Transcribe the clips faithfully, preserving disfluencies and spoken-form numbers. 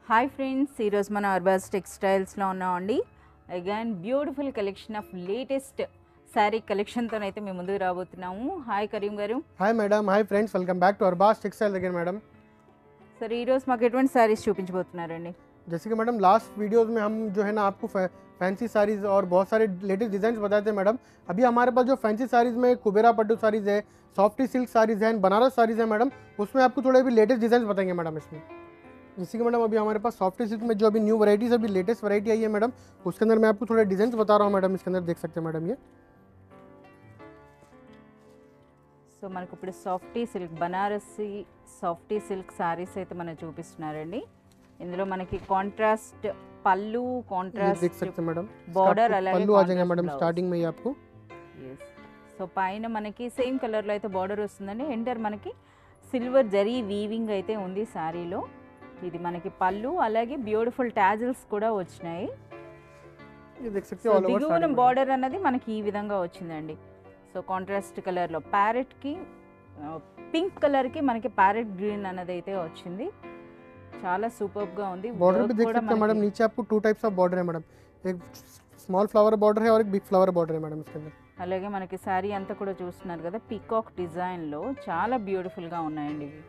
Hi friends, ఈరోజు మన అర్బాస్ టెక్స్టైల్స్లో ఉన్నామండి. Again beautiful collection of latest sari కలెక్షన్తో అయితే మేము ముందుకు రాబోతున్నాము. Hi Karim garu. Hi madam, hi friends, welcome back to Arbas textile again madam. Sir ఈరోజు మాకు ఎటువంటి శారీస్ చూపించబోతున్నారండి? जैसे कि मैडम लास्ट वीडियोस में हम जो है ना आपको फैंसी साड़ीज़ और बहुत सारे लेटेस्ट डिज़ाइन बताए थे मैडम। अभी हमारे पास जो फैंसी साड़ीज़ में कुबेरा पट्टू साड़ीज़ है, सॉफ्टी सिल्क साड़ीज़ हैं, बनारस साड़ीज़ है मैडम, उसमें आपको थोड़े भी लेटेस्ट डिज़ाइन बताएंगे मैडम इसमें। जैसे कि मैडम अभी हमारे पास सॉफ्टी सिल्क में जो अभी न्यू वैराइटीज़ अभी लेटेस्ट वैरायटी आई है मैडम, उसके अंदर मैं आपको थोड़े डिज़ाइन बता रहा हूँ मैडम। इसके अंदर देख सकते हैं मैडम ये సో మనకు ఇప్పుడు softy silk Banarasi softy silk saris అయితే మనం చూపిస్తున్నారండి. ఇందులో మనకి కాంట్రాస్ట్ పళ్ళు, కాంట్రాస్ట్ देख सकते हैं मैडम, బోర్డర్ అలాగే पल्लू आ जाएगा मैडम स्टार्टिंग में ही आपको। yes. సో పైన మనకి సేమ్ కలర్లో అయితే బార్డర్ వస్తుందండి. ఎంటర్ మనకి సిల్వర్ జరీ వీవింగ్ అయితే ఉంది శారీలో. ఇది మనకి పళ్ళు అలాగే బ్యూటిఫుల్ టాజిల్స్ కూడా వచ్చినాయి. ये देख सकते हैं ऑल ओवर దిగువన బార్డర్ అన్నది మనకి ఈ విధంగా వచ్చిందండి. సో కాంట్రాస్ట్ కలర్లో ప్యారెట్కి పింక్ కలర్కి మనకి ప్యారెట్ గ్రీన్ అన్నది అయితే వచ్చింది. చాలా సూపర్గా ఉంది. बॉर्डर भी देख सकते हैं मैडम, नीचे आपको टू टाइप्स ऑफ बॉर्डर है मैडम, एक स्मॉल फ्लावर बॉर्डर है और एक बिग फ्लावर बॉर्डर है मैडम इसके अंदर। అలాగే మనకి శారీ అంతా కూడా చూస్తున్నారు కదా, పీకాక్ డిజైన్లో చాలా బ్యూటిఫుల్గా ఉన్నాయండి ఇవి.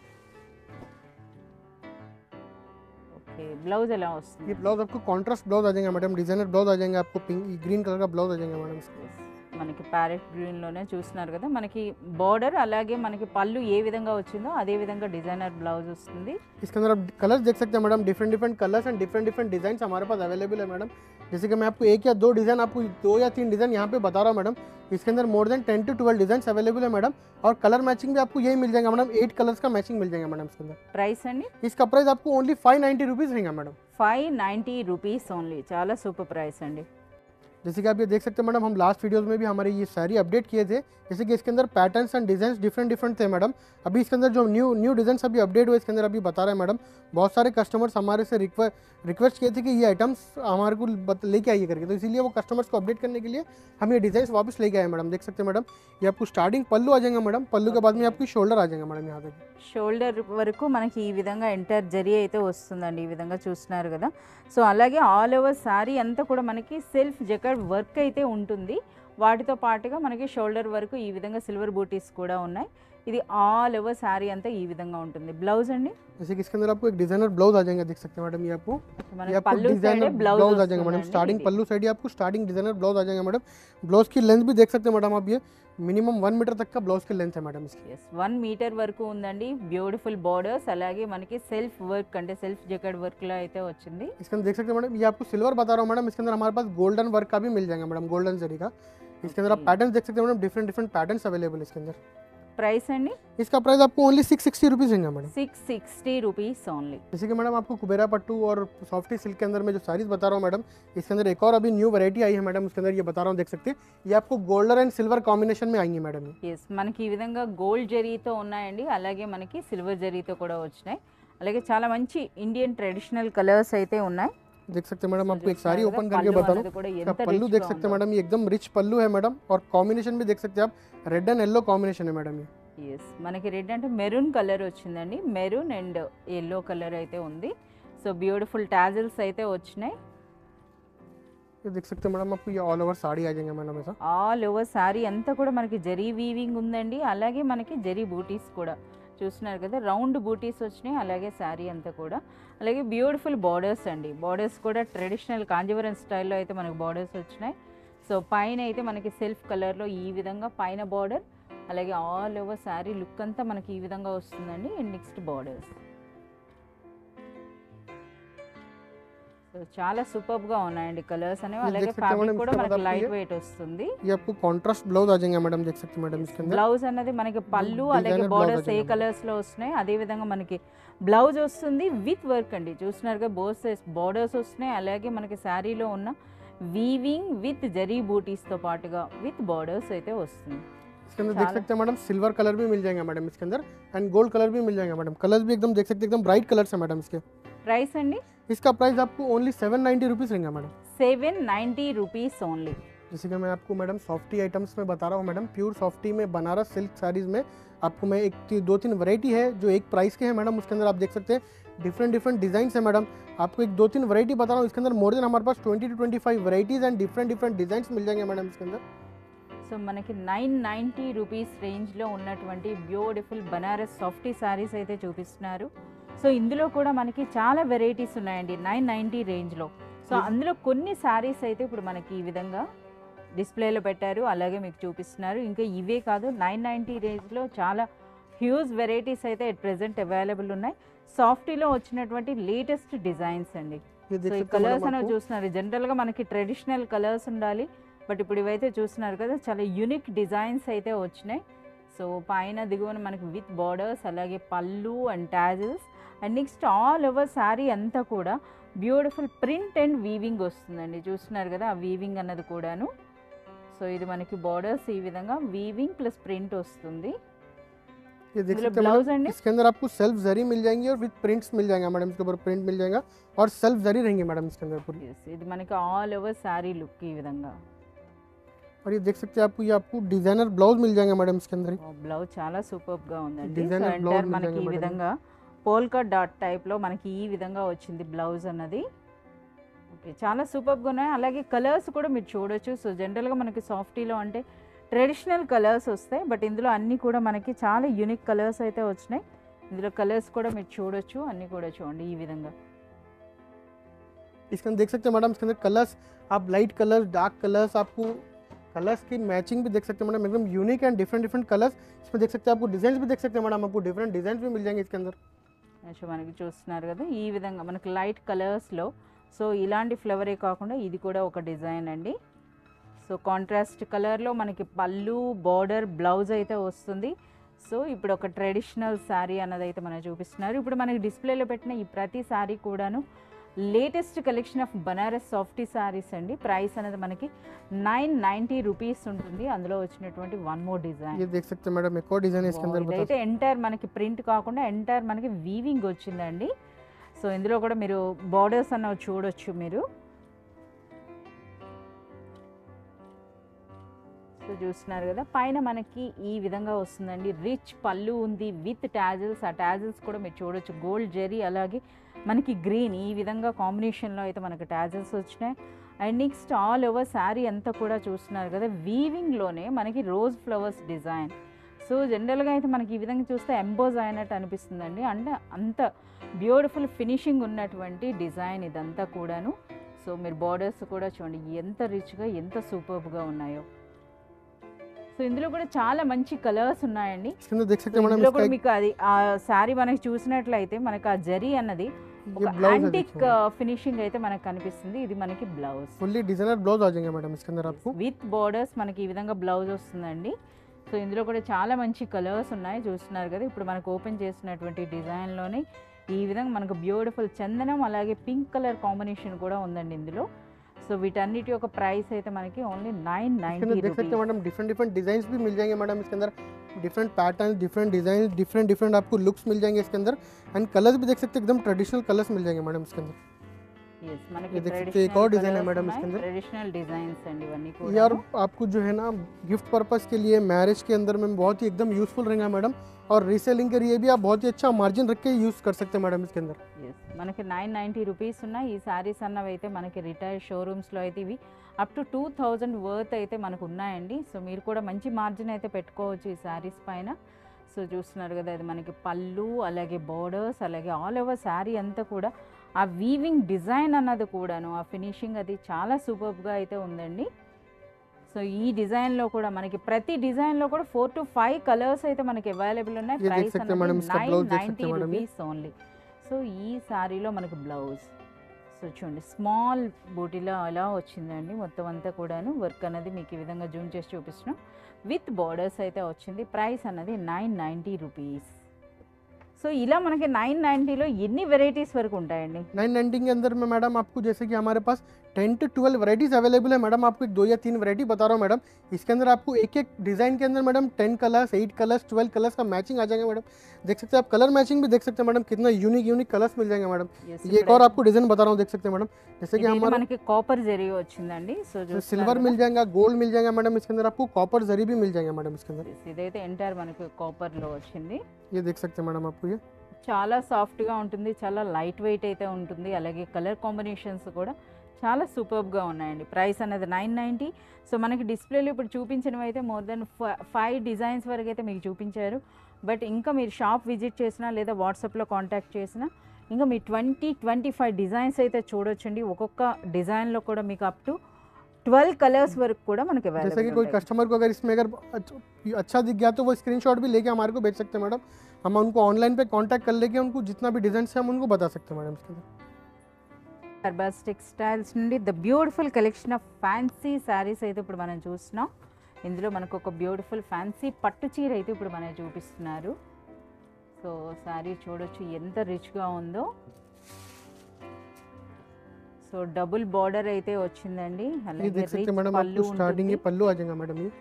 ఓకే, బ్లౌజ్ ఎలా వస్తుంది? ये ब्लाउज आपको कॉन्ट्रास्ट ब्लाउज आ जाएगा मैडम, डिजाइनर ब्लाउज आ जाएंगे आपको, पिंक ग्रीन कलर का ब्लाउज आ जाएगा मैडम इसके। మనకి ప్యారెట్ గ్రీన్లోనే చూస్తున్నారు కదా, మనకి బార్డర్ అలాగే మనకి పళ్ళు ఏ విధంగా వచ్చిందో అదే విధంగా డిజైనర్ బ్లౌజ్ వస్తుంది. इसके अंदर आप कलर्स देख सकते हैं madam, different different colours and different different design हमारे पास अवेलेबल है मैडम। जैसे कि मैं आपको एक या दो डिज़ाइन आपको दो या तीन डिज़ाइन यहाँ पे बता रहा हूँ मैडम। इसके अंदर more than ten to twelve design available है मैडम, और कलर मैचिंग भी आपको यही मिल जाएगा मैडम, एट कलर्स का मैचिंग मिल जाएगा मैडम इसके अंदर। ప్రైస్ అండి? इसका प्राइस आपको ओनली फाइव नाइन्टी रुपीज़ रहेगा madam. Five ninety rupees only. చాలా సూపర్ ప్రైస్ అండి. जैसे कि आप ये देख सकते हैं मैडम, हम लास्ट वीडियोस में भी हमारे ये सारी अपडेट किए थे। जैसे कि इसके अंदर patterns and design different different थे मैडम। अभी इसके अंदर जो न्यू न्यू डिजाइन अभी अपडेट हुए इसके अंदर अभी बता रहे हैं मैडम। बहुत सारे कस्टमर्स हमारे से रिक्वेस्ट किए थे कि ये आइटम्स हमारे को लेके आइए करके, तो इसीलिए वो कस्टमर्स को अपडेट करने के लिए हम ये डिजाइन वापस लेके आए मैडम। देख सकते हैं मैडम, ये आपको स्टार्टिंग पल्लू आ जाएगा मैडम, पल्लू के बाद में आपकी शोल्डर आ जाएगा मैडम। यहाँ तक షోల్డర్ వరకు మనకి ఈ విధంగా ఎంటర్ జరీ అయితే వస్తుందండి. ఈ విధంగా చూస్తున్నారు కదా. సో అలాగే ఆల్ ఓవర్ శారీ అంతా కూడా మనకి సెల్ఫ్ జకార్డ్ వర్క్ అయితే ఉంటుంది. వాటితో పాటుగా మనకి షోల్డర్ వరకు ఈ విధంగా సిల్వర్ బూటీస్ కూడా ఉన్నాయి. ఇది ఆల్ ఓవర్ శారీ అంతా ఈ విధంగా ఉంటుంది. బ్లౌజ్ అండి, जैसे कि इसके अंदर आपको एक डिजाइनर ब्लाउज आ जाएगा, देख सकते हैं मैडम। ये आपको ये आपको pallu designer side blouse blouse आ जाएगा मैडम, वस्तु स्टार्टिंग है पल्लू साइड ही आपको स्टार्टिंग डिजाइनर ब्लाउज आ जाएगा मैडम। ब्लाउज की लेंथ भी देख सकते हैं मैडम आप, ये मिनिमम वन मीटर तक का ब्लाउज की लेंथ है मैडम इसकी। ఎస్, వన్ మీటర్ వరకు ఉందండి. బ్యూటిఫుల్ బార్డర్స్ అలాగే మనకి సెల్ఫ్ వర్క్ అంటే సెల్ఫ్ జకార్డ్ వర్క్లో అయితే వచ్చింది. इसके अंदर देख सकते हैं मैडम, ये आपको सिल्वर बता रहा हूँ मैडम। इसके अंदर हमारे पास गोल्डन वर्क का भी मिल जाएगा मैडम, गोल्डन जरी का। इसके अंदर आप पैटर्न देख सकते हैं madam, different different pattern available है इसके अंदर। ప్రైస్ అండి? इसका प्राइस आपको ओनली सिक्स सिक्सटी रुपीज़ रहेगा madam. Six sixty rupees only. जैसे कि मैडम आपको कुबेरा पट्टू और सॉफ्टी सिल्क के अंदर में जो साड़ीज बता रहा हूँ मैडम, इसके अंदर एक और अभी न्यू वैरायटी आई है मैडम। उसके अंदर ये बता रहा हूँ, देख सकते हैं, ये आपको गोल्डन एंड सिल्वर कॉम्बिनेशन में आएंगी मैडम। ఎస్, మనకి ఈ విధంగా గోల్డ్ జరీతో ఉన్నాయండి, అలాగే మనకి సిల్వర్ జరీతో కూడా వచ్చినాయి. అలాగే చాలా మంచి ఇండియన్ ట్రెడిషనల్ కలర్స్ అయితే ఉన్నాయి. देख सकते हैं मैडम, आपको एक साड़ी ओपन करके बता रहा हूँ। पल्लू देख सकते हैं मैडम, ये एकदम रिच पल्लू है मैडम, और कॉम्बिनेशन भी देख सकते हैं आप, रेड एंड येलो कॉम्बिनेशन है मैडम ये। ఎస్, మనకి రెడ్ అంటే మెరూన్ కలర్ వచ్చిందండి. మెరూన్ అండ్ ఎల్లో కలర్ అయితే ఉంది. సో బ్యూటిఫుల్ టాజిల్స్ అయితే వచ్చినాయి. ये देख सकते हैं मैडम, आपको ये ऑल ओवर साड़ी आ जाएंगे मैडम ऐसा। ఆల్ ఓవర్ శారీ అంతా కూడా మనకి జరీ వీవింగ్ ఉందండి, అలాగే మనకి జరీ బూటీస్ కూడా చూస్తున్నారు కదా, రౌండ్ బూటీస్ వచ్చినాయి. అలాగే శారీ అంతా కూడా అలాగే బ్యూటిఫుల్ బార్డర్స్ అండి. బార్డర్స్ కూడా ట్రెడిషనల్ కాంజీవరం స్టైల్లో అయితే మనకి బార్డర్స్ వచ్చినాయి. సో పైన అయితే మనకి సెల్ఫ్ కలర్లో ఈ విధంగా పైన బార్డర్, అలాగే ఆల్ ఓవర్ శారీ లుక్ అంతా మనకి ఈ విధంగా వస్తుందండి. And next borders. సో చాలా సూపర్గా ఉన్నాయండి కలర్స్ అనేవి. అలాగే ఫ్యాబ్రిక్ కూడా మనకి లైట్ వెయిట్ వస్తుంది. ये आपको कॉन्ट्रास्ट ब्लाउज आ जाएगा मैडम, देख सकते हैं मैडम। इसके अंदर బ్లౌజ్ అన్నది మనకి పళ్ళు అలాగే బార్డర్స్ ఏ కలర్స్ లో వస్తున్నాయి అదే విధంగా మనకి బ్లౌజ్ వస్తుంది విత్ వర్క్ అండి. చూస్తున్నారుగా, బోర్స్ బార్డర్స్ వస్తున్నాయి, అలాగే మనకి శారీలో ఉన్న వీవింగ్ విత్ జరీ బూటీస్ తో పాటుగా విత్ బార్డర్స్ అయితే వస్తుంది. इसके अंदर देख सकते हैं मैडम, सिल्वर कलर भी मिल जाएगा मैडम इसके अंदर, एंड गोल्ड कलर भी मिल जाएगा मैडम। कलर्स भी एकदम देख सकते हैं, एकदम ब्राइट कलर्स है मैडम इसके। ప్రైస్ అండి? इसका प्राइस आपको ओनली सेवन नाइन्टी रुपीज़ रहेगा madam. Seven ninety rupees only. जैसे कि मैं आपको मैडम सॉफ्टी आइटम्स में बता रहा हूँ मैडम, प्योर सॉफ्टी में बनारस सिल्क साड़ीज़ में आपको मैं एक दो तीन वैरायटी है जो एक प्राइस के हैं मैडम। उसके अंदर आप देख सकते हैं डिफरेंट डिफरेंट डिज़ाइन है मैडम। आपको एक दो तीन वैरायटी बता रहा हूँ, इसके अंदर मोर देन हमारे पास twenty two twenty five varieties and different different designs मिल जाएंगे मैडम इसके अंदर। సో మనకి నైన్ నైంటీ రూపీస్ రేంజ్లో ఉన్నటువంటి బ్యూటిఫుల్ బనారస్ సాఫ్టీ శారీస్ అయితే చూపిస్తున్నారు. సో ఇందులో కూడా మనకి చాలా వెరైటీస్ ఉన్నాయండి నైన్ నైంటీ రేంజ్లో. సో అందులో కొన్ని శారీస్ అయితే ఇప్పుడు మనకి ఈ విధంగా డిస్ప్లేలో పెట్టారు, అలాగే మీకు చూపిస్తున్నారు. ఇంకా ఇవే కాదు, నైన్ నైంటీ రేంజ్లో చాలా హ్యూజ్ వెరైటీస్ అయితే ఎట్ ప్రెజెంట్ అవైలబుల్ ఉన్నాయి. సాఫ్టీలో వచ్చినటువంటి లేటెస్ట్ డిజైన్స్ అండి. సో ఈ కలర్స్ అనేవి చూస్తున్నారు, జనరల్గా మనకి ట్రెడిషనల్ కలర్స్ ఉండాలి, బట్ ఇప్పుడు ఇవైతే చూస్తున్నారు కదా చాలా యూనిక్ డిజైన్స్ అయితే వచ్చినాయి. సో పైన దిగువన మనకి విత్ బార్డర్స్, అలాగే pallu and tassels, and next all over sari అంతా కూడా బ్యూటిఫుల్ ప్రింట్ అండ్ వీవింగ్ వస్తుందండి. చూస్తున్నారు కదా ఆ వీవింగ్ అన్నది కూడాను. సో ఇది మనకి బార్డర్స్ ఈ విధంగా వీవింగ్ ప్లస్ ప్రింట్ వస్తుంది. ये देख सकते हैं मैडम, इसके अंदर आपको सेल्फ जरी मिल जाएंगी और विद प्रिंट्स मिल जाएगा मैडम, इसके ऊपर प्रिंट मिल जाएगा और सेल्फ जरी रहेंगे मैडम इसके अंदर पूरी। ఇది మనకి ఆల్ ఓవర్ శారీ లుక్ ఈ విధంగా. और ये देख सकते हैं आपको, ये आपको डिजाइनर ब्लाउज मिल जाएगा मैडम इसके अंदर। బ్లౌజ్ చాలా సూపర్ గా ఉందండి. Designer సో blouse ఎంటైర్ మిల్ మనకి ఈ జాయేగా విధంగా పోల్కా డాట్ టైప్ లో మనకి ఈ విధంగా వచ్చింది బ్లౌజ్ అన్నది. ఓకే, చాలా సూపర్ గా ఉన్నాయి. అలాగే కలర్స్ కూడా మీరు చూడొచ్చు. సో జనరల్ గా మనకి సాఫ్టీలో అంటే ట్రెడిషనల్ కలర్స్ వస్తాయి, బట్ ఇందులో అన్నీ కూడా మనకి చాలా యూనిక్ కలర్స్ అయితే వచ్చినాయి. ఇందులో కలర్స్ కూడా మీరు చూడొచ్చు, అన్నీ కూడా చూడండి ఈ విధంగా. इसके अंदर देख सकते हैं मैडम, इसके अंदर कलर्स आप लाइट कलर्स, डार्क कलर्स, आपको कलर्स की मैचिंग भी देख सकते हैं मैडम, एकदम unique and different different colours इसमें देख सकते हैं। आपको डिजाइन भी देख सकते हैं मैडम, आपको डिफरेंट डिजाइन भी मिल जाएंगे इसके अंदर। సో మనకి చూస్తున్నారు కదా ఈ విధంగా మనకి లైట్ కలర్స్లో. సో ఇలాంటి ఫ్లవరే కాకుండా ఇది కూడా ఒక డిజైన్ అండి. సో కాంట్రాస్ట్ కలర్లో మనకి పళ్ళు, బార్డర్, బ్లౌజ్ అయితే వస్తుంది. సో ఇప్పుడు ఒక ట్రెడిషనల్ శారీ అన్నది అయితే మనకు చూపిస్తున్నారు. ఇప్పుడు మనకి డిస్ప్లేలో పెట్టిన ఈ ప్రతి శారీ కూడాను latest collection of Banaras softy saris అండి. ప్రైస్ అనేది మనకి నైన్ నైంటీ రూపీస్ ఉంటుంది. అందులో వచ్చినటువంటి వన్ మోర్ డిజైన్ ये देख सकते हैं मैडम, एक और डिजाइन है इसके अंदर। ఇదైతే ఎంటైర్ మనకి ప్రింట్ కాకుండా ఎంటైర్ మనకి వీవింగ్ వచ్చిందండి. సో ఇందులో కూడా మీరు బార్డర్స్ అన్నవి చూడొచ్చు మీరు. సో చూస్తున్నారు కదా పైన మనకి ఈ విధంగా వస్తుందండి. రిచ్ పళ్ళు ఉంది విత్ టాజిల్స్. ఆ టాజిల్స్ కూడా మీరు చూడొచ్చు, గోల్డ్ జెరీ అలాగే మనకి గ్రీన్ ఈ విధంగా కాంబినేషన్లో అయితే మనకి టాజిల్స్ వచ్చినాయి. And next all over sari అంతా కూడా చూస్తున్నారు కదా వీవింగ్లోనే మనకి రోజ్ ఫ్లవర్స్ డిజైన్. సో జనరల్గా అయితే మనకి ఈ విధంగా చూస్తే ఎంబోజ్ అయినట్టు అనిపిస్తుందండి. అంటే అంత బ్యూటిఫుల్ ఫినిషింగ్ ఉన్నటువంటి డిజైన్ ఇదంతా కూడాను. సో మీరు బార్డర్స్ కూడా చూడండి ఎంత రిచ్గా ఎంత సూపర్గా ఉన్నాయో. సో ఇందులో కూడా చాలా మంచి కలర్స్ ఉన్నాయండి. ఇందులో కూడా మీకు అది ఆ శారీ మనకి చూసినట్లయితే మనకి ఆ జరీ అన్నది ఒక యాంటిక్ ఫినిషింగ్ అయితే మనకు కనిపిస్తుంది. ఇది మనకి బ్లౌజ్, ఫుల్లీ డిజైనర్ బ్లౌజ్ ఆ जाएगा मैडम इसके अंदर आपको విత్ బోర్డర్స్ మనకి ఈ విధంగా బ్లౌజ్ వస్తుందండి. సో ఇందులో కూడా చాలా మంచి కలర్స్ ఉన్నాయి చూస్తున్నారు కదా. ఇప్పుడు మనకు ఓపెన్ చేసినటువంటి డిజైన్లోనే ఈ విధంగా మనకు బ్యూటిఫుల్ చందనం అలాగే పింక్ కలర్ కాంబినేషన్ కూడా ఉందండి ఇందులో. సో వీటన్నిటి యొక్క ప్రైస్ అయితే మనకి ఓన్లీ నైన్ నైంటీ देख सकते हैं मैडम, डिफरेंट डिफरेंट डिजाइन भी मिल जाएंगे मैडम इसके अंदर। Different pattern, different design, different different आपको लुक्स मिल जाएंगे इसके अंदर। एंड कलर्स भी देख सकते हैं, एकदम ट्रेडिशनल कलर्स मिल जाएंगे मैडम इसके अंदर। yes, మనకి ये देख सकते हैं, एक और डिजाइन है मैडम इसके अंदर। ट्रेडिशनल डिजाइन्स अंडी इवన్నీ కూడా यार आपको जो है ना गिफ्ट पर्पस के लिए, मैरिज के अंदर में बहुत ही एकदम यूजफुल रहेगा मैडम। और रीसेलिंग के लिए भी आप बहुत ही अच्छा मार्जिन रख के यूज कर सकते हैं मैडम इसके अंदर। yes, మనకి నైన్ నైంటీ రూపీస్ ఉన్నాయి ఈ సారీస్ అన్నవి అయితే మనకి రిటైల్ షోరూమ్స్లో అయితే ఇవి up to two thousand worth అయితే మనకు ఉన్నాయండి. సో మీరు కూడా మంచి మార్జిన్ అయితే పెట్టుకోవచ్చు ఈ శారీస్ పైన. సో చూస్తున్నారు కదా అది మనకి పళ్ళు అలాగే బోర్డర్స్ అలాగే ఆల్ ఓవర్ శారీ అంతా కూడా ఆ వీవింగ్ డిజైన్ అన్నది కూడాను ఆ ఫినిషింగ్ అది చాలా సూపర్గా అయితే ఉందండి. సో ఈ డిజైన్లో కూడా మనకి ప్రతి డిజైన్లో కూడా ఫోర్ టు ఫైవ్ కలర్స్ అయితే మనకి అవైలబుల్ ఉన్నాయి. Price nine ninety rupees only. So ఈ శారీలో మనకి బ్లౌజ్ సో చూడండి స్మాల్ బూటీలో అలా వచ్చిందండి. మొత్తం అంతా కూడాను వర్క్ అనేది మీకు ఈ విధంగా జూమ్ చేసి చూపిస్తున్నాం. విత్ బార్డర్స్ అయితే వచ్చింది. ప్రైస్ అన్నది నైన్ నైంటీ రూపీస్. సో ఇలా మనకి నైన్ నైంటీలో ఎన్ని వెరైటీస్ వరకు ఉంటాయండి? नाइन नाइंटी के अंदर में मैडम आपको जैसे कि हमारे पास ten to twelve varieties available है मैडम। आपको एक दो या तीन वैरायटी बता रहा हूँ मैडम। इसके अंदर आपको एक एक डिज़ाइन के अंदर madam ten colours, eight colours, twelve colours का मैचिंग आ जाएगा मैडम। देख सकते हैं आप, कलर मैचिंग भी देख सकते हैं मैडम, कितना यूनिक यूनिक कलर्स मिल जाएंगे मैडम। Yes, ये एक और आपको डिज़ाइन बता रहा हूँ, देख सकते हैं मैडम। जैसे कि हमारा మనకి కాపర్ జరీ వచ్చిందండి. సో सिल्वर मिल जाएगा, गोल्ड मिल जाएगा मैडम। इसके अंदर आपको कॉपर जरी भी मिल जाएगा मैडम इसके अंदर। ఇదైతే ఎంటైర్ మనకి కాపర్ లో వచ్చింది. ये देख सकते हैं मैडम आपको, ये చాలా సాఫ్ట్గా ఉంటుంది, చాలా లైట్ వెయిట్ అయితే ఉంటుంది. అలాగే కలర్ కాంబినేషన్స్ కూడా చాలా సూపర్బ్గా ఉన్నాయండి. ప్రైస్ అనేది నైన్ నైంటీ. సో మనకి డిస్ప్లేలో ఇప్పుడు చూపించినవి అయితే మోర్ దెన్ ఫైవ్ డిజైన్స్ వరకు అయితే మీకు చూపించారు. బట్ ఇంకా మీరు షాప్ విజిట్ చేసినా లేదా వాట్సాప్లో కాంటాక్ట్ చేసినా ఇంకా మీ ట్వంటీ ట్వంటీ ఫైవ్ డిజైన్స్ అయితే చూడొచ్చండి. ఒక్కొక్క డిజైన్లో కూడా మీకు up to twelve colours work కూడా మనకి అవైలబుల్ जैसे कि कोई कस्टमर को अगर इसमें अगर अच्छा दिख गया तो वो स्क्रीनशॉट भी लेके हमारे को भेज सकते हैं मैडम. हम उनको ऑनलाइन पे कांटेक्ट कर लेके उनको जितना भी डिजाइन है हम उनको बता सकते हैं मैडम. इसके अंदर అర్బాస్ టెక్స్టైల్స్ నుండి the beautiful collection of fancy saris అయితే ఇప్పుడు మనం చూస్తున్నాం. ఇందులో మనకు ఒక బ్యూటిఫుల్ ఫ్యాన్సీ పట్టు చీర అయితే ఇప్పుడు మనకి చూపిస్తున్నారు. సో శారీ చూడొచ్చు ఎంత రిచ్గా ఉందో. సో డబుల్ బార్డర్ అయితే వచ్చిందండి. ये అలాగే देख सकते हैं రిచ్ मैडम పళ్ళు आपको स्टार्टिंग ఉంటుంది. ये पल्लू आ जाएगा मैडम. ये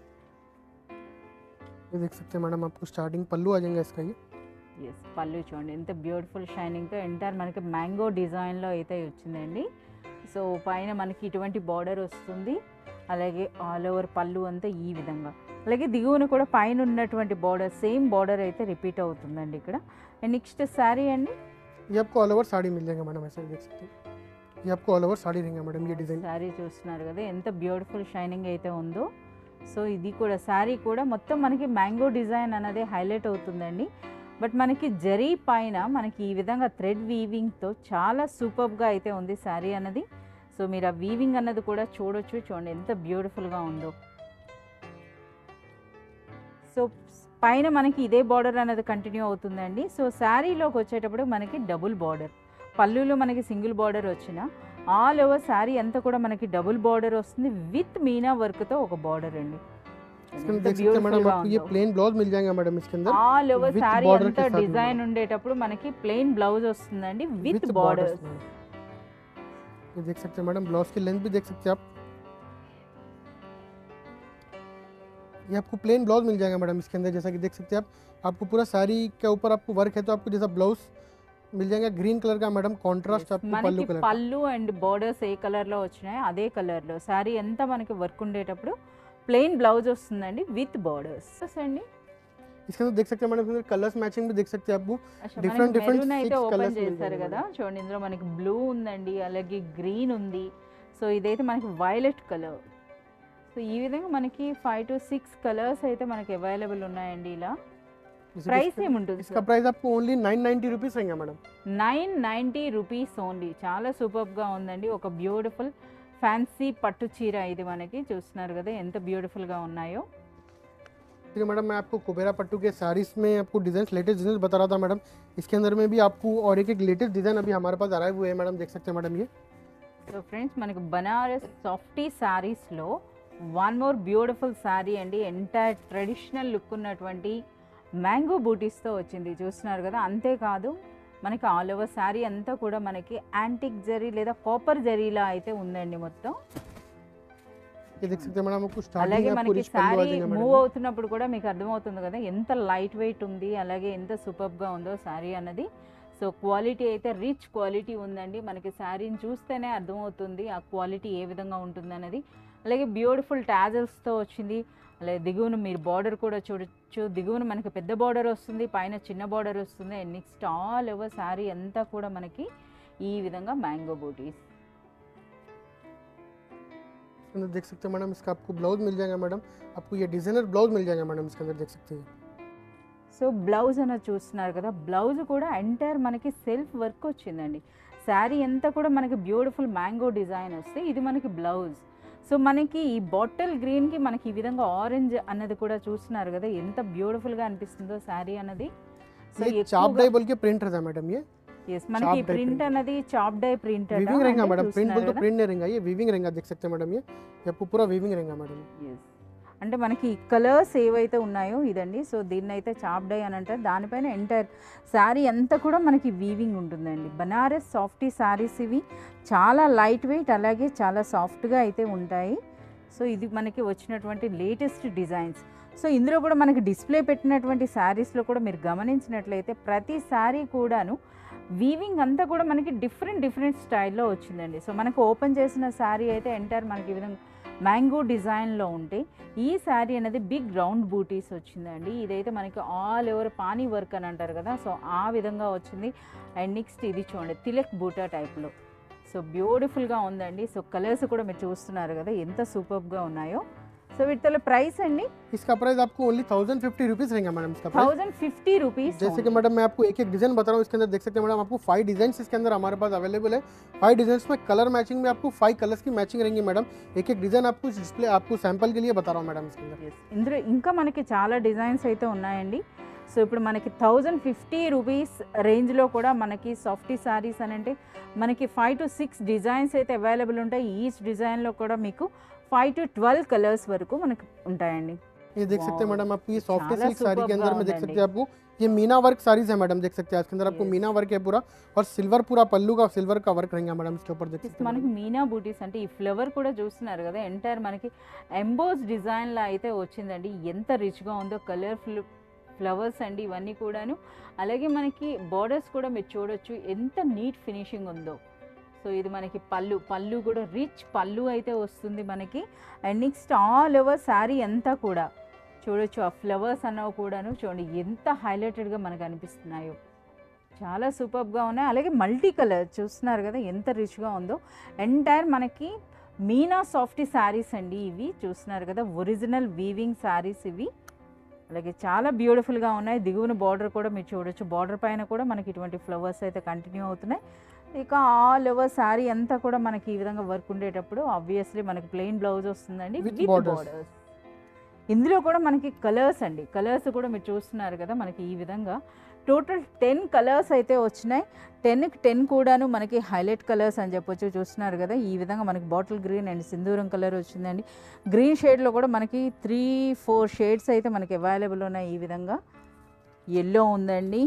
ये देख सकते हैं मैडम आपको स्टार्टिंग पल्लू आ जाएगा इसका. ये ఎస్ పళ్ళు చూడండి ఎంత బ్యూటిఫుల్ షైనింగ్తో ఎంటైర్ మనకి మ్యాంగో డిజైన్లో అయితే వచ్చిందండి. సో పైన మనకి ఇటువంటి బార్డర్ వస్తుంది. అలాగే ఆల్ ఓవర్ పళ్ళు అంతా ఈ విధంగా. అలాగే దిగువన కూడా పైన ఉన్నటువంటి బార్డర్ సేమ్ బార్డర్ అయితే రిపీట్ అవుతుందండి ఇక్కడ. అండ్ నెక్స్ట్ శారీ అండి. ये आपको ऑल ओवर साड़ी मिल जाएगा मैडम. ऐसा देख सकते हैं ये आपको ऑल ओवर साड़ी रहेगा मैडम. ये डिज़ाइन శారీ చూస్తున్నారు కదా ఎంత బ్యూటిఫుల్ షైనింగ్ అయితే ఉందో. సో ఇది కూడా శారీ కూడా మొత్తం మనకి మ్యాంగో డిజైన్ అనేది హైలైట్ అవుతుందండి. బట్ మనకి జరీ పైన మనకి ఈ విధంగా థ్రెడ్ వీవింగ్తో చాలా సూపర్గా అయితే ఉంది శారీ అన్నది. సో మీరు ఆ వీవింగ్ అన్నది కూడా చూడొచ్చు. చూడండి ఎంత బ్యూటిఫుల్గా ఉందో. సో పైన మనకి ఇదే బార్డర్ అనేది కంటిన్యూ అవుతుందండి. సో శారీలోకి వచ్చేటప్పుడు మనకి డబుల్ బార్డర్, పళ్ళులో మనకి సింగిల్ బార్డర్ వచ్చిన ఆల్ ఓవర్ శారీ అంతా కూడా మనకి డబుల్ బార్డర్ వస్తుంది విత్ మీనా వర్క్తో ఒక బార్డర్ అండి. इसके अंदर देख सकते हैं मैडम आपको ये प्लेन ब्लाउज मिल जाएगा मैडम. इसके अंदर all over with sari border అంతా के साथ డిజైన్ ఉండేటప్పుడు మనకి ప్లెయిన్ బ్లౌజ్ వస్తుందండి విత్ బార్డర్. borders में. ये देख सकते हैं मैडम ब्लाउज की लेंथ भी देख सकते हैं आप. ये आपको प्लेन ब्लाउज मिल जाएगा मैडम. इसके अंदर जैसा कि देख सकते हैं आप आपको पूरा साड़ी के ऊपर आपको वर्क है तो आपको जैसा ब्लाउज मिल जाएगा ग्रीन कलर का मैडम. कॉन्ट्रास्ट आपको మనకి pallu colour. Pallu and borders ఏ కలర్ లో వచ్చినాయో అదే కలర్ లో శారీ అంతా మనకి వర్క్ ఉండేటప్పుడు ప్లెయిన్ బ్లౌజ్ వస్తుందండి విత్ బార్డర్స్ అండి. इसके अंदर देख सकते हैं मैडम. इसके अंदर कलर्स मैचिंग भी देख सकते हैं आपको. అసలు different మనకి different మెరూన్ అయితే six ఓపెన్ colours మిల్ చేశారు जाएगा కదా. చూడండి ఇందులో మనకి బ్లూ ఉందండి, అలాగే గ్రీన్ ఉంది. సో ఇదైతే మనకి వైలెట్ కలర్. సో ఈ విధంగా మనకి ఫైవ్ టు సిక్స్ కలర్స్ అయితే మనకి అవైలబుల్ ఉన్నాయండి. ఇలా जैसे कि ప్రైస్ इसका- ఏముంటుంది इसका प्राइस आपको ओनली नाइन नाइन्टी रुपीज़ रहेगा madam. Nine ninety rupees only. చాలా సూపర్గా ఉందండి. ఒక బ్యూటిఫుల్ ఫ్యాన్సీ పట్టు చీర ఇది మనకి చూస్తున్నారు కదా ఎంత బ్యూటిఫుల్గా ఉన్నాయో. ठीक है मैडम मैं आपको कुबेरा पट्टू के साड़ीज़ में आपको डिज़ाइन लेटेस्ट डिज़ाइन बता रहा था मैडम. इसके अंदर में भी आपको और एक एक लेटेस्ट डिज़ाइन अभी हमारे पास अराइव हुए हैं मैडम. देख सकते हैं मैडम ये సో ఫ్రెండ్స్ మనకి బనారస్ సాఫ్టీ శారీస్లో వన్ మోర్ బ్యూటిఫుల్ శారీ అండి. ఎంటైర్ ట్రెడిషనల్ లుక్ ఉన్నటువంటి మ్యాంగో బూటీస్తో వచ్చింది చూస్తున్నారు కదా. అంతేకాదు మనకి ఆల్ ఓవర్ శారీ అంతా కూడా మనకి యాంటిక్ జరీ లేదా కాపర్ జరీలా అయితే ఉందండి మొత్తం. ये देख सकते हैं मैडम आपको स्टार्टिंग అలాగే में आपको మనకి रिच पल्लू आ శారీ जाएगा మూవ్ मैडम. అవుతున్నప్పుడు కూడా మీకు అర్థమవుతుంది కదా ఎంత లైట్ వెయిట్ ఉంది, అలాగే ఎంత సూపర్గా ఉందో శారీ అన్నది. సో క్వాలిటీ అయితే రిచ్ క్వాలిటీ ఉందండి. మనకి శారీని చూస్తేనే అర్థమవుతుంది ఆ క్వాలిటీ ఏ విధంగా ఉంటుంది అనేది. అలాగే బ్యూటిఫుల్ టాజల్స్తో వచ్చింది. అలాగే దిగువన మీరు బార్డర్ కూడా చూడొచ్చు. దిగువన మనకి పెద్ద బార్డర్ వస్తుంది, పైన చిన్న బార్డర్ వస్తుంది. And next all over sari అంతా కూడా మనకి ఈ విధంగా మ్యాంగో బూటీస్. इसके अंदर देख सकते हैं मैडम इसका आपको ब्लाउज मिल जाएगा मैडम. आपको ये डिज़ाइनर ब्लाउज मिल जाएगा मैडम. इसके अंदर देख सकते हैं సో బ్లౌజ్ అనేది చూస్తున్నారు కదా. బ్లౌజ్ కూడా ఎంటైర్ మనకి సెల్ఫ్ వర్క్ వచ్చిందండి. శారీ అంతా కూడా మనకి బ్యూటిఫుల్ మ్యాంగో డిజైన్ వస్తే ఇది మనకి బ్లౌజ్. సో మనకి ఈ బాటిల్ గ్రీన్కి మనకి ఈ విధంగా ఆరెంజ్ అన్నది కూడా చూస్తున్నారు కదా ఎంత బ్యూటిఫుల్గా అనిపిస్తుందో శారీ అన్నది. సో ये चाप डाई बोल के प्रिंट रहता है मैडम. ये ఎస్ మనకి చాప్ డై ప్రింట్ ప్రింట్. అనేది చాప్ డై ప్రింట్ वीविंग रहेगा मैडम. प्रिंट बोल तो प्रिंट नहीं रहेगा ये वीविंग रहेगा. देख सकते हैं मैडम ये ये आपको पूरा वीविंग रहेगा मैडम. అంటే మనకి కలర్స్ ఏవైతే ఉన్నాయో ఇదండి. సో దీన్ని అయితే చాప్ డై అని అంటారు. దానిపైన ఎంటైర్ శారీ అంతా కూడా మనకి వీవింగ్ ఉంటుందండి. బనారస్ సాఫ్టీ శారీస్ ఇవి చాలా లైట్ వెయిట్ అలాగే చాలా సాఫ్ట్గా అయితే ఉంటాయి. సో ఇది మనకి వచ్చినటువంటి లేటెస్ట్ డిజైన్స్. సో ఇందులో కూడా మనకి డిస్ప్లే పెట్టినటువంటి శారీస్లో కూడా మీరు గమనించినట్లయితే ప్రతి శారీ కూడాను వీవింగ్ అంతా కూడా మనకి డిఫరెంట్ డిఫరెంట్ స్టైల్లో వచ్చిందండి. సో మనకు ఓపెన్ చేసిన శారీ అయితే ఎంటైర్ మనకి ఈ విధంగా మ్యాంగో డిజైన్లో ఉంటే ఈ శారీ అనేది బిగ్ రౌండ్ బూటీస్ వచ్చిందండి. ఇదైతే మనకి ఆల్ ఓవర్ పానీ వర్క్ అని అంటారు కదా, సో ఆ విధంగా వచ్చింది. అండ్ నెక్స్ట్ ఇది చూడండి తిలక్ బూటా టైప్లో, సో బ్యూటిఫుల్గా ఉందండి. సో కలర్స్ కూడా మీరు చూస్తున్నారు కదా ఎంత సూపర్గా ఉన్నాయో. సో వీటిలో ప్రైస్ అండి, इसका प्राइस आपको ओनली थाउजेंड फिफ्टी रुपीज़ रहेगा मैडम इसका प्राइस। Thousand fifty rupees. जैसे कि मैडम मैं आपको एक एक डिज़ाइन बता रहा हूँ, इसके अंदर देख सकते हैं मैडम आपको फाइव डिज़ाइन इसके अंदर हमारे पास अवेलेबल है। फाइव डिज़ाइन में कलर मैचिंग में आपको फाइव कलर्स की मैचिंग रहेंगी मैडम। एक एक डिज़ाइन आपको डिस्प्ले आपको सैंपल के लिए बता रहा हूँ मैडम इसके अंदर। ఇందులో ఇంకా మనకి చాలా డిజైన్స్ అయితే ఉన్నాయండి. సో ఇప్పుడు మనకి థౌజండ్ ఫిఫ్టీ రూపీస్ రేంజ్లో కూడా మనకి సాఫ్టీ శారీస్ అని అంటే మనకి ఫైవ్ టు సిక్స్ డిజైన్స్ అయితే అవైలబుల్ ఉంటాయి. ఈచ్ డిజైన్లో కూడా మీకు ఫైవ్ టు ట్వెల్వ్ కలర్స్ వరకు మనకు ఉంటాయండి. ये देख सकते हैं मैडम आप ये सॉफ्ट చాలా सिल्क साड़ी के अंदर में देख superb सकते हैं आपको ये मीना वर्क साड़ीज है मैडम, देख सकते हैं इसके अंदर आपको Yes. मीना वर्क है पूरा और सिल्वर पूरा पल्लू का सिल्वर का वर्क रहेगा मैडम इसके ऊपर देख सकते हैं మనకి మీనా బూటీస్ అంటే ఈ ఫ్లవర్ కూడా చూస్తున్నారు కదా, ఎంటైర్ మనకి ఎంబోస్ డిజైన్లా అయితే వచ్చిందండి. ఎంత రిచ్గా ఉందో, కలర్ఫుల్ ఫ్లవర్స్ అండి ఇవన్నీ కూడాను. అలాగే మనకి బార్డర్స్ కూడా మీరు చూడొచ్చు ఎంత నీట్ ఫినిషింగ్ ఉందో. సో ఇది మనకి పళ్ళు పళ్ళు కూడా రిచ్ పళ్ళు అయితే వస్తుంది మనకి. And next all over sari అంతా కూడా చూడొచ్చు ఆ ఫ్లవర్స్ అన్నవి కూడాను చూడండి ఎంత హైలైటెడ్గా మనకు అనిపిస్తున్నాయో, చాలా సూపర్గా ఉన్నాయి. అలాగే మల్టీ కలర్ చూస్తున్నారు కదా ఎంత రిచ్గా ఉందో. ఎంటైర్ మనకి మీనా సాఫ్టీ శారీస్ అండి ఇవి, చూస్తున్నారు కదా ఒరిజినల్ వీవింగ్ శారీస్ ఇవి. అలాగే చాలా బ్యూటిఫుల్గా ఉన్నాయి. దిగువన బార్డర్ కూడా మీరు చూడొచ్చు, బార్డర్ పైన కూడా మనకి ఇటువంటి ఫ్లవర్స్ అయితే కంటిన్యూ అవుతున్నాయి. ఇక ఆల్ ఓవర్ శారీ అంతా కూడా మనకి ఈ విధంగా వర్క్ ఉండేటప్పుడు ఆబ్వియస్లీ మనకి ప్లెయిన్ బ్లౌజ్ వస్తుందండి With విత్ borders. బార్డర్స్. ఇందులో కూడా మనకి కలర్స్ అండి, కలర్స్ కూడా మీరు చూస్తున్నారు కదా మనకి ఈ విధంగా టోటల్ టెన్ కలర్స్ అయితే వచ్చినాయి. టెన్కి టెన్ కూడాను మనకి హైలైట్ కలర్స్ అని చెప్పొచ్చు. చూస్తున్నారు కదా ఈ విధంగా మనకి బాటిల్ గ్రీన్ అండ్ సింధూరం కలర్ వచ్చిందండి. గ్రీన్ షేడ్లో కూడా మనకి త్రీ ఫోర్ షేడ్స్ అయితే మనకి అవైలబుల్ ఉన్నాయి. ఈ విధంగా ఎల్లో ఉందండి.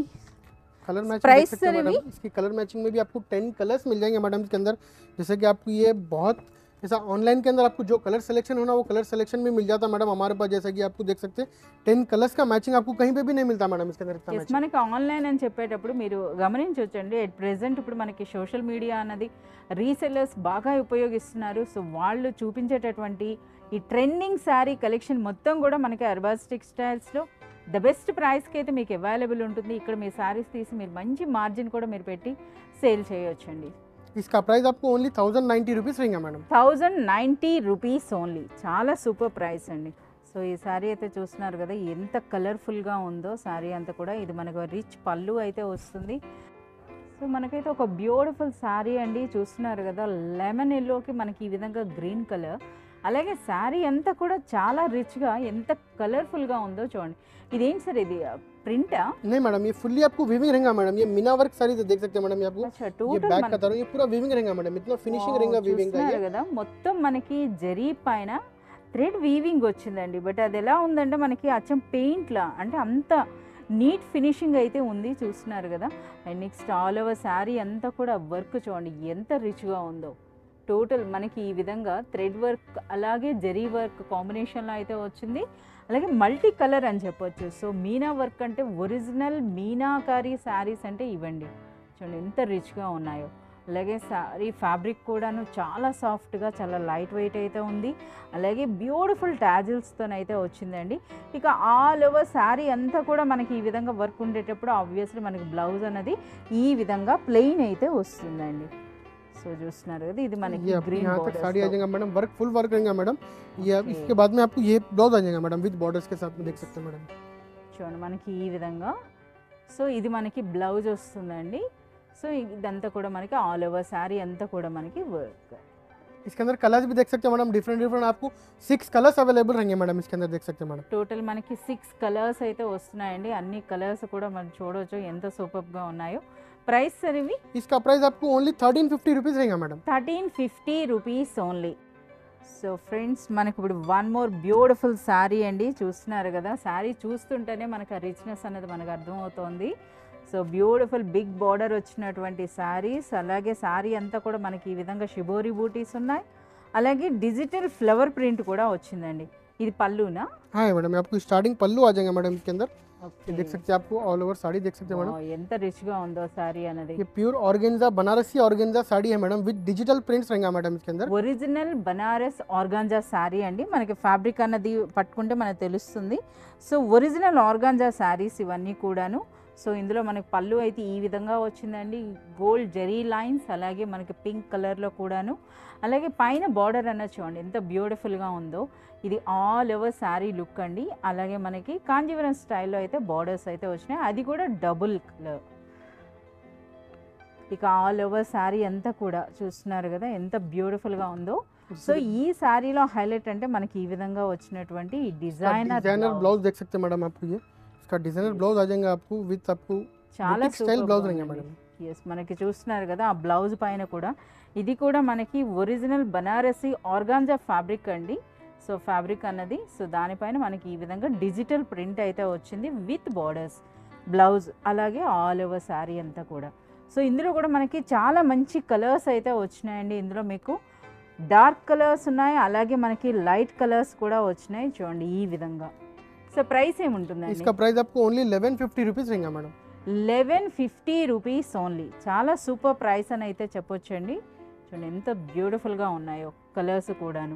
कलर मैचिंग Price देख सकते हैं सर मैडम, इसकी कलर मैचिंग में भी आपको टेन कलर्स मिल जाएंगे मैडम इसके अंदर। जैसे कि आपको ये बहुत जैसा ऑनलाइन के अंदर आपको जो कलर सिलेक्शन होना वो कलर सिलेक्शन भी मिल जाता है मैडम हमारे पास। जैसा कि आपको देख सकते हैं टेन कलर्स का मैचिंग आपको कहीं पे भी नहीं मिलता मैडम इसके अंदर इतना Yes, मैचिंग। మనకి ఆన్లైన్ అని చెప్పేటప్పుడు మీరు గమనించవచ్చండి ఎట్ ప్రెసెంట్ ఇప్పుడు మనకి సోషల్ మీడియా అన్నది రీసెల్లర్స్ బాగా ఉపయోగిస్తున్నారు. సో వాళ్ళు చూపించేటటువంటి ఈ ట్రెండింగ్ శారీ కలెక్షన్ మొత్తం కూడా మనకి అర్బాస్ టెక్స్టైల్స్లో ద బెస్ట్ ప్రైస్కి అయితే మీకు అవైలబుల్ ఉంటుంది. ఇక్కడ మీ శారీస్ తీసి మీరు మంచి మార్జిన్ కూడా మీరు పెట్టి సేల్ చేయొచ్చండి. इसका प्राइस आपको ओनली थाउजेंड नाइन्टी रुपीज़ रहेगा madam. Thousand ninety rupees only, చాలా సూపర్ ప్రైస్ అండి. సో ఈ శారీ అయితే చూస్తున్నారు కదా ఎంత కలర్ఫుల్గా ఉందో శారీ అంతా కూడా. ఇది మనకు రిచ్ పళ్ళు అయితే వస్తుంది. సో మనకైతే ఒక బ్యూటిఫుల్ శారీ అండి, చూస్తున్నారు కదా లెమన్ ఎల్లోకి మనకి ఈ విధంగా గ్రీన్ కలర్. అలాగే శారీ అంతా కూడా చాలా రిచ్గా ఎంత కలర్ఫుల్గా ఉందో చూడండి. ఇదేంటి సార్ ఇది ప్రింటా? नहीं मैडम ये फुल्ली आपको वीविंग रहेगा मैडम। ये मीना वर्क साड़ी देख सकते हैं मैडम, ये आपको అచ్చా ये టోటల్ बैक का तरह ये पूरा वीविंग रहेगा मैडम, इतना फिनिशिंग रहेगा वीविंग का చూస్తున్నారు ये। కదా మొత్తం మనకి జరీ పైన థ్రెడ్ వీవింగ్ వచ్చిందండి. బట్ అది ఎలా ఉందంటే మనకి అచ్చం పెయింట్లా అంటే అంత నీట్ ఫినిషింగ్ అయితే ఉంది, చూస్తున్నారు కదా. And next all over sari అంతా కూడా వర్క్ చూడండి ఎంత రిచ్గా ఉందో. టోటల్ మనకి ఈ విధంగా థ్రెడ్ వర్క్ అలాగే జరీ వర్క్ కాంబినేషన్లో అయితే వచ్చింది. అలాగే మల్టీ కలర్ అని చెప్పొచ్చు. సో మీనా వర్క్ అంటే ఒరిజినల్ మీనాకారి శారీస్ అంటే ఇవ్వండి చూడండి ఎంత రిచ్గా ఉన్నాయో. అలాగే శారీ ఫ్యాబ్రిక్ కూడాను చాలా సాఫ్ట్గా చాలా లైట్ వెయిట్ అయితే ఉంది. అలాగే బ్యూటిఫుల్ టాజిల్స్తోనైతే వచ్చిందండి. ఇక ఆల్ ఓవర్ శారీ అంతా కూడా మనకి ఈ విధంగా వర్క్ ఉండేటప్పుడు ఆబ్వియస్లీ మనకి బ్లౌజ్ అనేది ఈ విధంగా ప్లెయిన్ అయితే వస్తుందండి. సో చూస్తున్నారు కదా ఇది మనకి ये आपको గ్రీన్ यहाँ तक साड़ी आ బోర్డర్స్. जाएगा मैडम, वर्क फुल वर्क रहेगा मैडम। ये आप Okay. इसके बाद में आपको ये ब्लाउज आ जाएगा मैडम विद बॉर्डर्स के साथ में, देख सकते हैं मैडम। చూడండి మనకి ఈ విధంగా. సో ఇది మనకి బ్లౌజ్ వస్తుందండి. సో ఇదంతా కూడా మనకి ఆల్ ఓవర్ శారీ అంతా కూడా మనకి వర్క్. इसके अंदर कलर्स भी देख सकते हैं मैडम, डिफरेंट डिफरेंट आपको सिक्स कलर्स अवेलेबल रहेंगे मैडम इसके अंदर, देख सकते हैं मैडम। టోటల్ మనకి సిక్స్ కలర్స్ అయితే వస్తున్నాయండి. అన్ని కలర్స్ కూడా మనం చూడవచ్చు ఎంత సూపర్గా ఉన్నాయో. ప్రైస్ సార్ ఇవి इसका प्राइस आपको ओनली थर्टीन फिफ्टी रुपीज़ रहेगा madam. Thirteen fifty rupees only. So friends మనకి ఇప్పుడు వన్ మోర్ బ్యూటిఫుల్ శారీ అండి, చూస్తున్నారు కదా. శారీ చూస్తుంటేనే మనకు ఆ రిచ్నెస్ అనేది మనకు అర్థమవుతోంది. సో బ్యూటిఫుల్ బిగ్ బార్డర్ వచ్చినటువంటి శారీస్. అలాగే శారీ అంతా కూడా మనకి ఈ విధంగా షిబోరి బూటీస్ ఉన్నాయి. అలాగే డిజిటల్ ఫ్లవర్ ప్రింట్ కూడా వచ్చిందండి. ఇది పళ్ళునా? हाँ मैडम आपको स्टार्टिंग पल्लू आ जाएगा मैडम इसके अंदर। ఓకే. ये देख सकते हैं आपको ऑल ओवर साड़ी देख सकते हैं मैडम। వావ్! ఎంత రిచ్‌గా ఉందో సారీ అనేది. ये pure organza Banarasi organza sari है मैडम विद डिजिटल प्रिंट्स रहेगा मैडम इसके अंदर। ఒరిజినల్ బనారస్ ఆర్గాంజా శారీ అండి. మనకి ఫ్యాబ్రిక్ అన్నది పట్టుకుంటే మనకు తెలుస్తుంది. సో ఒరిజినల్ ఆర్గాంజా శారీస్ ఇవన్నీ కూడాను. సో ఇందులో మనకి పళ్ళు అయితే ఈ విధంగా వచ్చిందండి. గోల్డ్ జెరీ లైన్స్, అలాగే మనకి పింక్ కలర్లో కూడాను, అలాగే పైన బార్డర్ అన్నది చూడండి ఎంత బ్యూటిఫుల్గా ఉందో. ఇది ఆల్ ఓవర్ శారీ లుక్ అండి. అలాగే మనకి కాంజీవరం స్టైల్లో అయితే బార్డర్స్ అయితే వచ్చినాయి, అది కూడా డబుల్ కలర్. ఇక ఆల్ ఓవర్ శారీ అంతా కూడా చూస్తున్నారు కదా ఎంత బ్యూటిఫుల్గా ఉందో. సో ఈ శారీలో హైలైట్ అంటే మనకి ఈ విధంగా వచ్చినటువంటి డిజైనర్ डिजाइनर ब्लाउज देख सकते हैं मैडम आपको। ये इसका डिजाइनर ब्लाउज आ जाएगा आपको विद आपको చాలా boutique style ब्लाउज रहेंगे मैडम। ఎస్, మనకి చూస్తున్నారు కదా ఆ బ్లౌజ్ పైన కూడా ఇది కూడా మనకి ఒరిజినల్ బనారసి ఆర్గాంజా ఫ్యాబ్రిక్ అండి. సో ఫ్యాబ్రిక్ అన్నది సో దానిపైన మనకి ఈ విధంగా డిజిటల్ ప్రింట్ అయితే వచ్చింది విత్ బార్డర్స్, బ్లౌజ్, అలాగే ఆల్ ఓవర్ శారీ అంతా కూడా. సో ఇందులో కూడా మనకి చాలా మంచి కలర్స్ అయితే వచ్చినాయండి. ఇందులో మీకు డార్క్ కలర్స్ ఉన్నాయి, అలాగే మనకి లైట్ కలర్స్ కూడా వచ్చినాయి చూడండి ఈ విధంగా. సో ప్రైస్ ఏముంటుందండి? इसका प्राइस आपको ओनली इलेवन फिफ्टी रुपीस रहेगा madam. Eleven fifty rupees only. చాలా సూపర్ ప్రైస్ అని అయితే చెప్పొచ్చండి. చూడండి ఎంత బ్యూటిఫుల్గా ఉన్నాయో కలర్స్ కూడాను.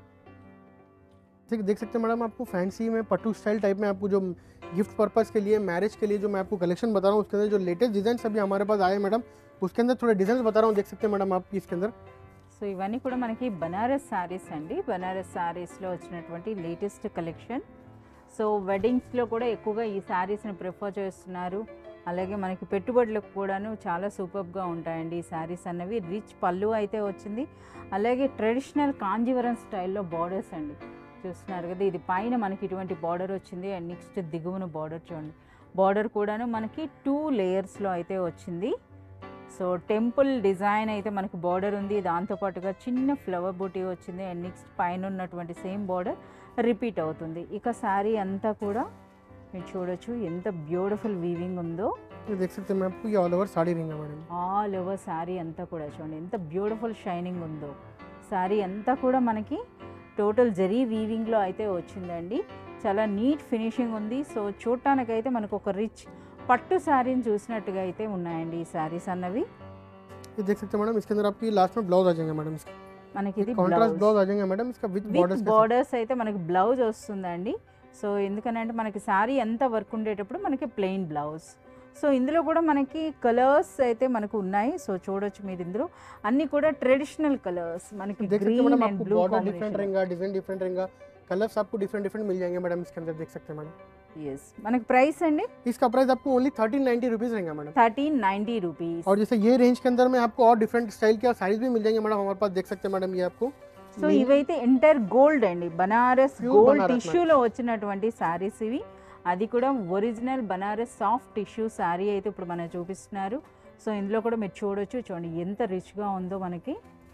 देख देख सकते हैं मैडम आपको फैंसी में पट्टू स्टाइल टाइप में आपको जो गिफ्ट पर्पस के लिए मैरिज के लिए जो मैं आपको कलेक्शन बता रहा हूँ उसके अंदर जो लेटेस्ट डिजाइन अभी हमारे पास आए मैडम उसके अंदर थोड़े डिजाइन बता रहा हूँ देख सकते हैं मैडम आप इसके अंदर। సో ఇవన్నీ కూడా మనకి బనారస్ శారీస్ అండి. బనారస్ శారీస్లో వచ్చినటువంటి లేటెస్ట్ కలెక్షన్. సో వెడ్డింగ్స్లో కూడా ఎక్కువగా ఈ శారీస్ని ప్రిఫర్ చేస్తున్నారు. అలాగే మనకి పెట్టుబడులకు కూడాను చాలా సూపర్గా ఉంటాయండి ఈ శారీస్ అన్నవి. రిచ్ పళ్ళు అయితే వచ్చింది, అలాగే ట్రెడిషనల్ కాంజీవరం స్టైల్లో బార్డర్స్ అండి. చూస్తున్నారు కదా ఇది పైన మనకి ఇటువంటి బార్డర్ వచ్చింది, అండ్ నెక్స్ట్ దిగువన బార్డర్ చూడండి. బార్డర్ కూడాను మనకి టూ లేయర్స్లో అయితే వచ్చింది. సో టెంపుల్ డిజైన్ అయితే మనకి బార్డర్ ఉంది, దాంతోపాటుగా చిన్న ఫ్లవర్ బూటీ వచ్చింది, అండ్ నెక్స్ట్ పైన ఉన్నటువంటి సేమ్ బార్డర్ రిపీట్ అవుతుంది. ఇక శారీ అంతా కూడా మీరు చూడొచ్చు ఎంత బ్యూటిఫుల్ వీవింగ్ ఉందో. ये देख सकते हैं मैं आपको ये ऑल ओवर साड़ी रहेगा मैडम। ఆల్ ఓవర్ శారీ అంతా కూడా చూడండి ఎంత బ్యూటిఫుల్ షైనింగ్ ఉందో. శారీ అంతా కూడా మనకి టోటల్ జరీ వీవింగ్లో అయితే వచ్చిందండి. చాలా నీట్ ఫినిషింగ్ ఉంది. సో చూడటానికైతే మనకు ఒక రిచ్ పట్టు శారీని చూసినట్టుగా అయితే ఉన్నాయండి ఈ శారీస్ అన్నవి. ये देख सकते हैं मैडम इसके अंदर आपकी लास्ट में ब्लाउज आ जाएगा मैडम। इसका మనకి ఇది कॉन्ट्रास्ट ब्लाउज आ जाएगा मैडम इसका विद విత్ बॉर्डर्स के साथ। బార్డర్స్ అయితే మనకి బ్లౌజ్ వస్తుందండి. సో ఎందుకనంటే మనకి శారీ అంతా వర్క్ ఉండేటప్పుడు మనకి ప్లెయిన్ బ్లౌజ్. సో ఇందులో కూడా మనకి కలర్స్ అయితే మనకు ఉన్నాయి. సో చూడొచ్చు మీరు ఇందులో అన్ని కూడా ట్రెడిషనల్ కలర్స్ మనకి देख सकते हैं గ్రీన్ मैडम అండ్ आपको బ్లూ बॉर्डर डिफरेंट కాంబినేషన్. रहेगा, डिजाइन डिफरेंट रहेगा, कलर्स आपको डिफरेंट डिफरेंट मिल जाएंगे मैडम इसके अंदर देख सकते हैं मैडम। ఎస్, మనకి ప్రైస్ అండి इसका प्राइस आपको ओनली थर्टीन नाइन्टी रुपीज रहेगा मैडम। Thirteen ninety rupees. और जैसे ये रेंज के अंदर में आपको और डिफरेंट स्टाइल के साइज भी मिल जाएंगे मैडम हमारे पास देख सकते हैं मैडम। ये आपको సో ఇవైతే ఎంటర్ గోల్డ్ అండి, బనారస్ Pure గోల్డ్ బనారస్ టిష్యూలో వచ్చినటువంటి శారీస్ ఇవి. అది కూడా original Banaras soft tissue sari అయితే ఇప్పుడు మనం చూపిస్తున్నారు. సో ఇందులో కూడా మీరు చూడొచ్చు చూడండి ఎంత రిచ్గా ఉందో మనకి.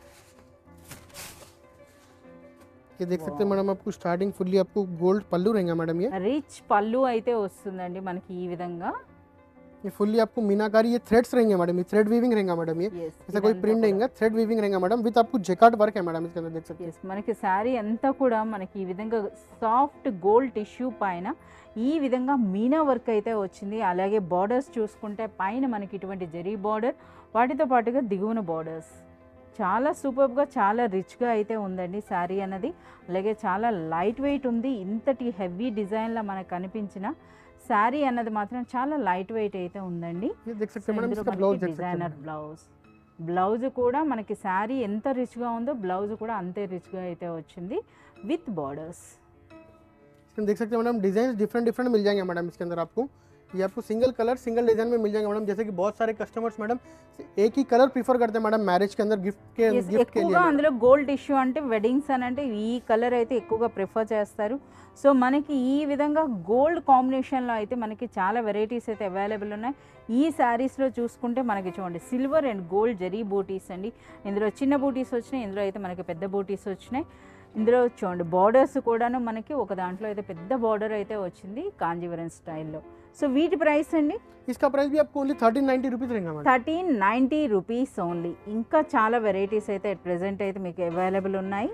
ये देख सकते हैं मैडम आपको स्टार्टिंग फुल्ली आपको गोल्ड पल्लू रहेगा मैडम। ये రిచ్ పళ్ళు అయితే వస్తుందండి మనకి ఈ విధంగా. ये फुल्ली आपको मीनाकारी ये थ्रेड्स रहेंगे मैडम। ये थ्रेड वीविंग रहेगा मैडम। ये Yes, ऐसा कोई ఇదంతా प्रिंट కూడా. नहीं है, थ्रेड वीविंग रहेगा मैडम विद आपको जेकार्ड वर्क है मैडम इसके अंदर देख सकते हैं। Yes, మనకి శారీ అంతా కూడా మనకి ఈ విధంగా సాఫ్ట్ గోల్డ్ టిష్యూ పైన ఈ విధంగా మీనా వర్క్ అయితే వచ్చింది. అలాగే బార్డర్స్ చూసుకుంటే పైన మనకి ఇటువంటి జరీ బార్డర్, వాటితో పాటుగా దిగువన బార్డర్స్. చాలా సూపర్గా చాలా రిచ్గా అయితే ఉందండి శారీ అన్నది. అలాగే చాలా లైట్ వెయిట్ ఉంది. ఇంతటి హెవీ డిజైన్లో మనకు కనిపించిన శారీ అన్నది మాత్రం చాలా లైట్ వెయిట్ అయితే ఉందండి. ये देख सकते हैं मैडम इसका ब्लाउज देख सकते हैं డిజైనర్ मैडम। బ్లౌజ్ బ్లౌజ్ కూడా మనకి శారీ ఎంత రిచ్గా ఉందో బ్లౌజ్ కూడా అంతే రిచ్గా అయితే వచ్చింది విత్ బార్డర్స్. इसमें देख सकते हैं मैडम डिजाइन डिफरेंट डिफरेंट मिल जाएंगे मैडम इसके अंदर आपको। ये आपको सिंगल कलर सिंगल डिजाइन में मिल जाएंगे मैडम। जैसे कि बहुत सारे कस्टमर्स मैडम एक ही कलर प्रीफर करते हैं मैडम मैरिज के अंदर गिफ्ट के Yes, गिफ्ट के लिए ఎక్కువగా मैडम। అందులో గోల్డ్ ఇష్యూ అంటే వెడ్డింగ్స్ అని అంటే ఈ కలర్ అయితే ఎక్కువగా ప్రిఫర్ చేస్తారు. సో మనకి ఈ విధంగా గోల్డ్ కాంబినేషన్లో అయితే మనకి చాలా వెరైటీస్ అయితే అవైలబుల్ ఉన్నాయి. ఈ శారీస్లో చూసుకుంటే మనకి చూడండి సిల్వర్ అండ్ గోల్డ్ జరీ బూటీస్ అండి. ఇందులో చిన్న బూటీస్ వచ్చినాయి, ఇందులో అయితే మనకి పెద్ద బూటీస్ వచ్చినాయి. ఇందులో చూడండి బార్డర్స్ కూడాను మనకి ఒక దాంట్లో అయితే పెద్ద బార్డర్ అయితే వచ్చింది కాంజీవరం స్టైల్లో. సో వీటి ప్రైస్ అండి इसका प्राइस भी आपको ओनली थर्टीन नाइन्टी रुपीज रहेगा madam. Thirteen ninety rupees only. ఇంకా చాలా వెరైటీస్ అయితే అట్ ప్రెజెంట్ అయితే మీకు అవైలబుల్ ఉన్నాయి.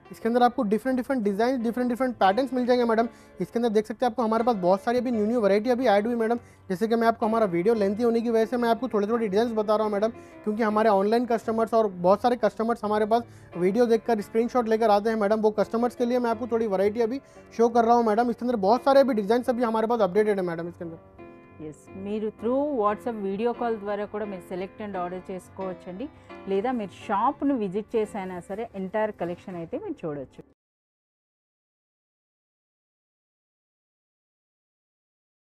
इसके अंदर आपको different different design, different different patterns मिल जाएंगे मैडम। इसके अंदर देख सकते हैं आपको हमारे पास बहुत सारी अभी न्यू न्यू वैरायटी अभी ऐड हुई मैडम। जैसे कि मैं आपको, हमारा वीडियो लेंथी होने की वजह से मैं आपको थोड़े थोड़े डिटेल्स बता रहा हूँ मैडम, क्योंकि हमारे ऑनलाइन कस्टमर्स और बहुत सारे कस्टमर्स हमारे पास वीडियो देखकर स्क्रीनशॉट लेकर आते हैं मैडम। वो कस्टमर्स के लिए मैं आपको थोड़ी वैरायटी अभी शो कर रहा हूँ मैडम। इसके अंदर बहुत सारे अभी डिजाइन अभी हमारे पास अपडेटेड है मैडम इसके अंदर। ఎస్, మీరు త్రూ వాట్సాప్ వీడియో కాల్ ద్వారా కూడా మీరు సెలెక్ట్ అండ్ ఆర్డర్ చేసుకోవచ్చండి, లేదా మీరు షాప్ను విజిట్ చేసైనా సరే ఎంటైర్ కలెక్షన్ అయితే మీరు చూడొచ్చు.